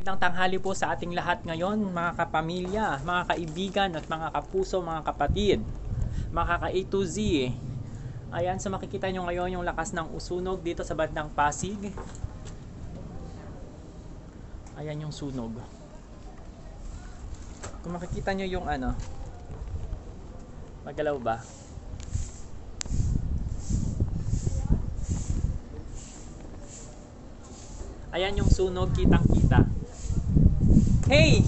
Magandang tanghali po sa ating lahat ngayon, mga kapamilya, mga kaibigan at mga kapuso, mga kapatid, mga ka-A to Z. Ayan, so makikita nyo ngayon yung lakas ng usunog dito sa bandang Pasig. Ayan yung sunog. Kung makikita nyo yung ano, magalaw ba? Ayan yung sunog, kitang kita. Hey!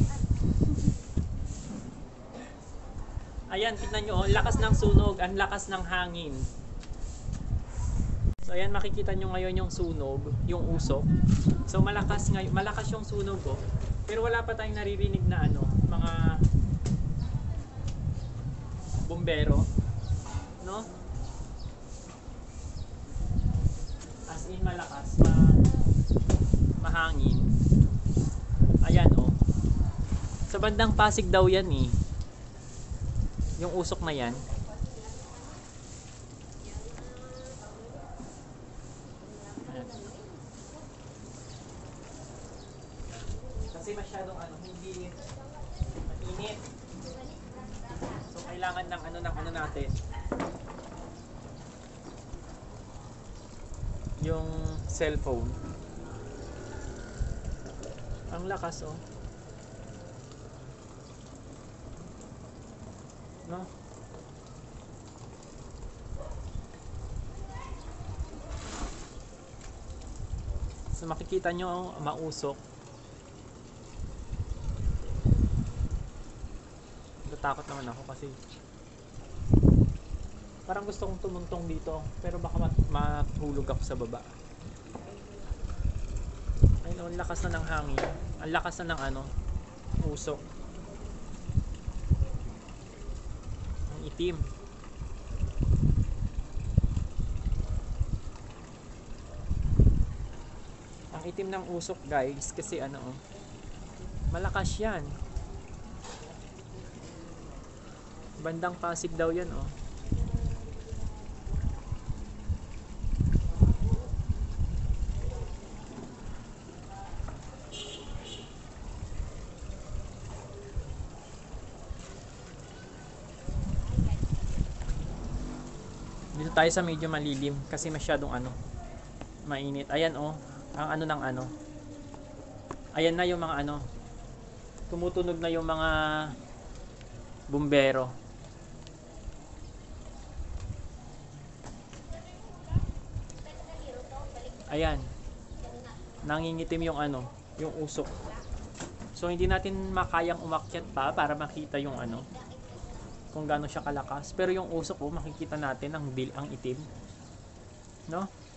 Ayan, tingnan nyo, ang lakas ng sunog, ang lakas ng hangin. So ayan, makikita nyo ngayon yung sunog, yung usok. So malakas yung sunog ko. Pero wala pa tayong naririnig na ano, mga bumbero, no? As in malakas, mahangin. Ayan oh. Sa bandang Pasig daw yan eh. Yung usok na yan. Ayan. Kasi masyadong ano, hindi mainit. So kailangan ng ano natin. Yung cellphone. Ang lakas oh. No? So makikita nyo mausok. Natakot naman ako kasi parang gusto kong tumuntong dito pero baka matulog ako sa baba. Ayun, ang lakas na ng hangin. Ang lakas na ng ano, usok. Ang itim. Ang itim ng usok, guys, kasi ano, malakas yan. Bandang Pasig daw yan, oh. Dito tayo sa medyo malilim kasi masyadong ano, mainit. Ayan oh, ang ano ng ano. Ayan na yung mga ano. Tumutunog na yung mga bumbero. Ayan. Nangingitim yung ano, yung usok. So hindi natin makayang umakyat pa para makita yung ano, kung gaano siya kalakas. Pero yung usok, oh, makikita natin ang itim, no?